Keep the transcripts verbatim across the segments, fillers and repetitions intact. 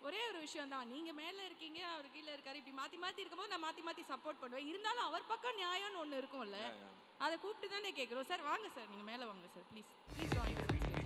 ஒரே ஒரு விஷயம் தான், நீங்க மேல இருக்கீங்க அவர் கீழே இருக்காரு, இப்படி மாத்தி மாத்தி இருக்கும்போது நான் மாத்தி மாத்தி சப்போர்ட் பண்ணுவேன். இருந்தாலும் அவர் பக்கம் நியாயம்னு ஒன்று இருக்கும்ல, அதை கூப்பிட்டு தானே கேட்குறோம். சார் வாங்க சார், நீங்க மேலே வாங்க சார், ப்ளீஸ் ப்ளீஸ் வாங்க.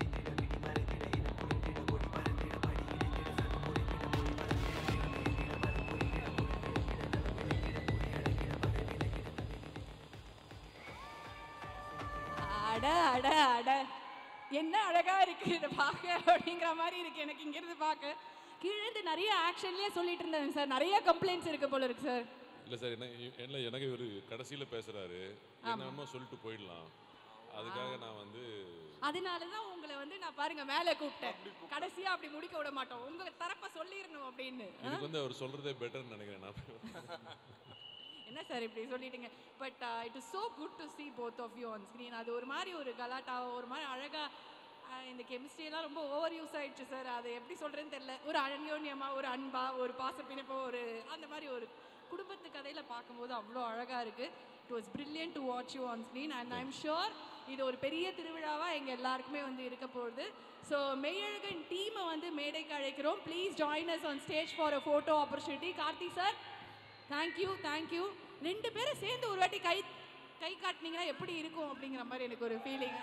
அட அட அட என்ன அழகா இருக்கு இதை பார்க்க அப்படிங்கிற மாதிரி இருக்கு எனக்கு இங்கிருந்து பார்க்க. கீழே நிறைய ஆக்ஷன்லயே சொல்லிட்டு இருந்தேன் சார், நிறைய கம்ப்ளைண்ட்ஸ் இருக்கு போல இருக்கு சார். இல்லை சார், என்ன என்ன எனக்கு ஒரு கடைசியில் பேசுறாரு, என்னமோ சொல்லிட்டு போயிடலாம், அதுக்காக நான் வந்து அதனால தான் உங்களை வந்து நான் பாருங்க மேலே கூப்பிட்டேன். கடைசியா அப்படி முடிக்க விட மாட்டோம், உங்க தரப்ப சொல்லிடணும் அப்படின்னு. எனக்கு வந்து அவர் சொல்றதே பெட்டர்னு நினைக்கிறேன் நான். என்ன சார் இப்படி சொல்லிட்டீங்க. But it is so good to see both of you on screen. அது ஒரு மாதிரி ஒரு கலாட்டா, ஒரு மாதிரி அழகாக இந்த கெமிஸ்ட்ரியெல்லாம் ரொம்ப ஓவர் யூஸ் ஆயிடுச்சு சார். அதை எப்படி சொல்கிறேன்னு தெரியல. ஒரு அந்யோன்யமாக, ஒரு அன்பா, ஒரு பாசப்பிணைப்போ, ஒரு அந்த மாதிரி ஒரு குடும்பத்து கதையில் பார்க்கும்போது அவ்வளோ அழகாக இருக்குது. It was brilliant to watch you on screen and I am sure இது ஒரு பெரிய திருவிழாவாக எங்கள் எல்லாருக்குமே வந்து இருக்க போகுது. ஸோ மெய்யழகன் டீமை வந்து மேடைக்கு அழைக்கிறோம். Please join us on stage for a photo opportunity. Karthi sir, thank you thank you. ரெண்டு பேரும் சேர்ந்து ஒரு வாட்டி கை கை காட்டினீங்கன்னா எப்படி இருக்கும் அப்படிங்கிற மாதிரி எனக்கு ஒரு feeling.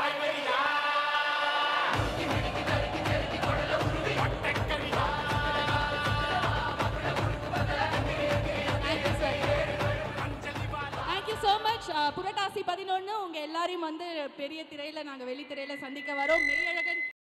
Thank you so much. Purattasi பதினொன்று உங்கள் எல்லாரையும் வந்து பெரிய திரையில் நாங்கள் வெளித்திரையில் சந்திக்க வரோம். மெய்யழகன்